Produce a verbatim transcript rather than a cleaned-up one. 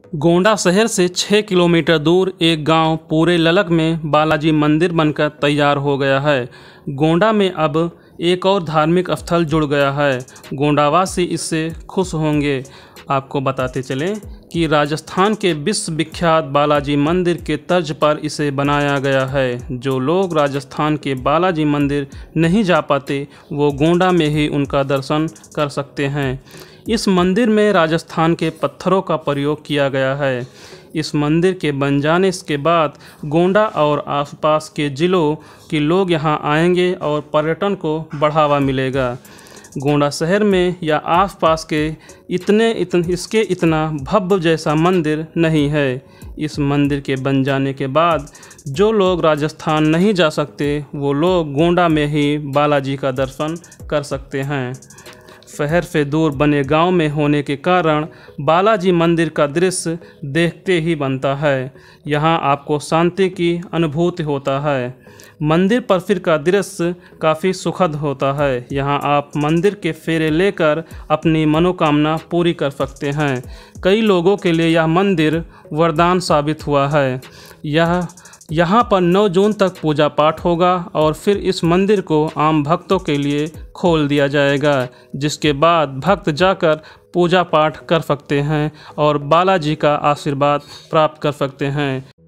गोंडा शहर से छह किलोमीटर दूर एक गांव पूरे ललक में बालाजी मंदिर बनकर तैयार हो गया है। गोंडा में अब एक और धार्मिक स्थल जुड़ गया है। गोंडावासी इससे खुश होंगे। आपको बताते चलें कि राजस्थान के विश्व विख्यात बालाजी मंदिर के तर्ज पर इसे बनाया गया है। जो लोग राजस्थान के बालाजी मंदिर नहीं जा पाते वो गोंडा में ही उनका दर्शन कर सकते हैं। इस मंदिर में राजस्थान के पत्थरों का प्रयोग किया गया है। इस मंदिर के बन जाने के बाद गोंडा और आसपास के ज़िलों के लोग यहां आएंगे और पर्यटन को बढ़ावा मिलेगा। गोंडा शहर में या आसपास के इतने इतन इसके इतना भव्य जैसा मंदिर नहीं है। इस मंदिर के बन जाने के बाद जो लोग राजस्थान नहीं जा सकते वो लोग गोंडा में ही बालाजी का दर्शन कर सकते हैं। शहर से दूर बने गांव में होने के कारण बालाजी मंदिर का दृश्य देखते ही बनता है। यहां आपको शांति की अनुभूति होता है। मंदिर परिसर का दृश्य काफ़ी सुखद होता है। यहां आप मंदिर के फेरे लेकर अपनी मनोकामना पूरी कर सकते हैं। कई लोगों के लिए यह मंदिर वरदान साबित हुआ है। यह यहाँ पर नौ जून तक पूजा पाठ होगा और फिर इस मंदिर को आम भक्तों के लिए खोल दिया जाएगा, जिसके बाद भक्त जाकर पूजा पाठ कर सकते हैं और बालाजी का आशीर्वाद प्राप्त कर सकते हैं।